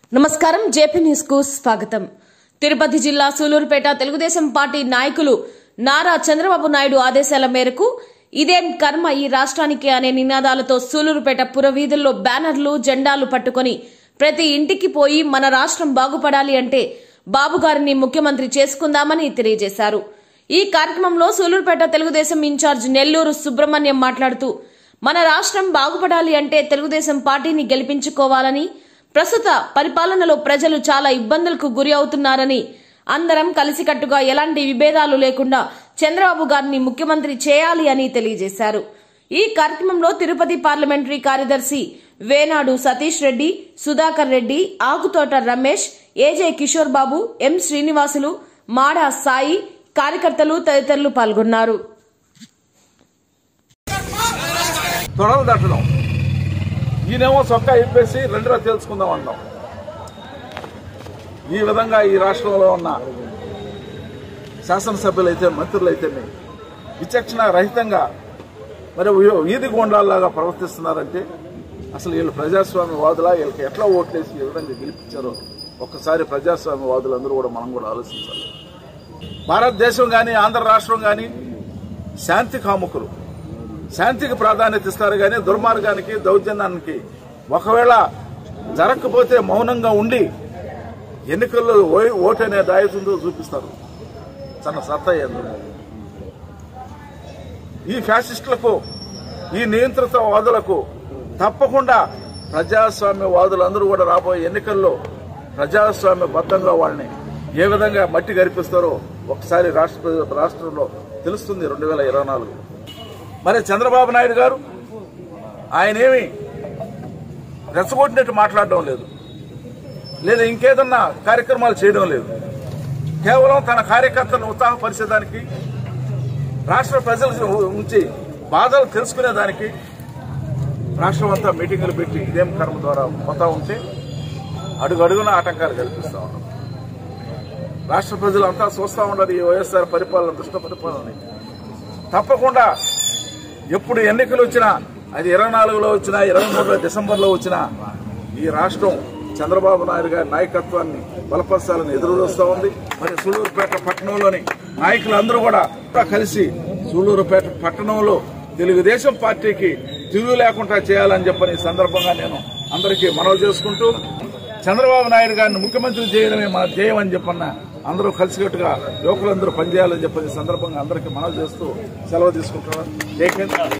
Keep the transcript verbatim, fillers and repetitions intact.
నమస్కారం JP news కు స్వాగతం। తిరుపతి జిల్లా సూలూరుపేట తెలుగుదేశం పార్టీ నాయకులు నారా చంద్రబాబు నాయుడు ఆదేశాల మేరకు ఇదేం కర్మ ఈ రాష్ట్రానికి అనే నినాదాలతో సూలూరుపేట పురవీధుల్లో బ్యానర్లు జెండాలు పట్టుకొని ప్రతి ఇంటికి పోయి మన రాష్ట్రం బాగుపడాలి అంటే బాబు గారిని ముఖ్యమంత్రి చేసుకుందామని తెలియజేశారు। ఈ కార్యక్రమంలో సూలూరుపేట తెలుగుదేశం ఇన్ఛార్జ్ నెల్లూరు సుబ్రహ్మణ్యం మాట్లాడుతూ మన రాష్ట్రం బాగుపడాలి అంటే తెలుగుదేశం పార్టీని గెలిపించుకోవాలని, ప్రస్తుత పరిపాలనలో ప్రజలు చాలా ఇబ్బందులకు గురి అవుతున్నారని, అందరం కలిసికట్టుగా ఎలాంటి విభేదాలు లేకుండా చంద్రబాబు గారిని ముఖ్యమంత్రి చేయాలి అని తెలియజేశారు। ఈ కార్యక్రమంలో తిరుపతి పార్లమెంటరీ కార్యదర్శి వేనాడు సతీష్ రెడ్డి, సుధాకర్ రెడ్డి, ఆకుతోట రమేష్, ఏజే కిషోర్ బాబు, ఎం శ్రీనివాసులు, మాడా సాయి, కార్యకర్తలు తదితరులు పాల్గొన్నారు। ఈయనేమో సొక్కా ఇప్పేసి రెండుగా తెలుసుకుందాం అంటాం। ఈ విధంగా ఈ రాష్ట్రంలో ఉన్న శాసనసభ్యులైతే మంత్రులైతే విచక్షణ రహితంగా మరి వీధి గోండాల్లాగా ప్రవర్తిస్తున్నారంటే అసలు వీళ్ళు ప్రజాస్వామ్యవాదులా, వీళ్ళకి ఎట్లా ఓట్లేసి ఈ విధంగా గెలిపించారో ఒక్కసారి ప్రజాస్వామ్యవాదులందరూ కూడా మనం కూడా ఆలోచించాలి। భారతదేశం కానీ ఆంధ్ర రాష్ట్రం కానీ శాంతి కాముకులు, శాంతికి ప్రాధాన్యత ఇస్తారు కానీ దుర్మార్గానికి, దౌర్జన్యానికి ఒకవేళ జరగకపోతే మౌనంగా ఉండి ఎన్నికల్లో ఓటు అనే దాయుతుందో చూపిస్తారు। తన సత్తా ఏందో ఈ ఫ్యాసిస్టులకు, ఈ నియంత్రితవాదులకు తప్పకుండా ప్రజాస్వామ్యవాదులందరూ కూడా రాబోయే ఎన్నికల్లో ప్రజాస్వామ్యబద్ధంగా వాళ్ళని ఏ విధంగా మట్టి గరిపిస్తారో ఒకసారి రాష్ట్ర రాష్ట్రంలో తెలుస్తుంది రెండు వేల ఇరవై నాలుగు మరి చంద్రబాబు నాయుడు గారు ఆయనేమి రెచ్చగొట్టినట్టు మాట్లాడడం లేదు, లేదా ఇంకేదన్నా కార్యక్రమాలు చేయడం లేదు। కేవలం తన కార్యకర్తలను ఉత్సాహపరిచేదానికి, రాష్ట్ర ప్రజల నుంచి బాధలు తెలుసుకునేదానికి రాష్ట్రం అంతా మీటింగులు పెట్టి ఇదేం కర్మ ద్వారా పోతా ఉంటే అడుగు అడుగున ఆటంకాలు కల్పిస్తా ఉన్నాం। రాష్ట్ర ప్రజలంతా చూస్తూ ఉన్నారు ఈ వైఎస్ఆర్ పరిపాలన, దుష్ట పరిపాలన। తప్పకుండా ఎప్పుడు ఎన్నికలు వచ్చినా, అది ఇరవై నాలుగులో వచ్చినా, ఇరవై మూడులో డిసెంబర్లో వచ్చినా ఈ రాష్ట్రం చంద్రబాబు నాయుడు గారి నాయకత్వాన్ని బలపరచాలని ఎదురు చూస్తూ ఉంది। మరి సూలూరుపేట పట్టణంలోని నాయకులందరూ కూడా కలిసి సూలూరుపేట పట్టణంలో తెలుగుదేశం పార్టీకి తిరుగు లేకుండా చేయాలని చెప్పని ఈ సందర్భంగా నేను అందరికీ మనవి చేసుకుంటూ, చంద్రబాబు నాయుడు గారిని ముఖ్యమంత్రి చేయడమే మన ధ్యేయం అని చెప్పన్న అందరూ కలిసికట్టుగా యువకులందరూ పనిచేయాలని చెప్పని సందర్భంగా అందరికీ మనవి చేస్తూ సెలవు తీసుకుంటున్నాను।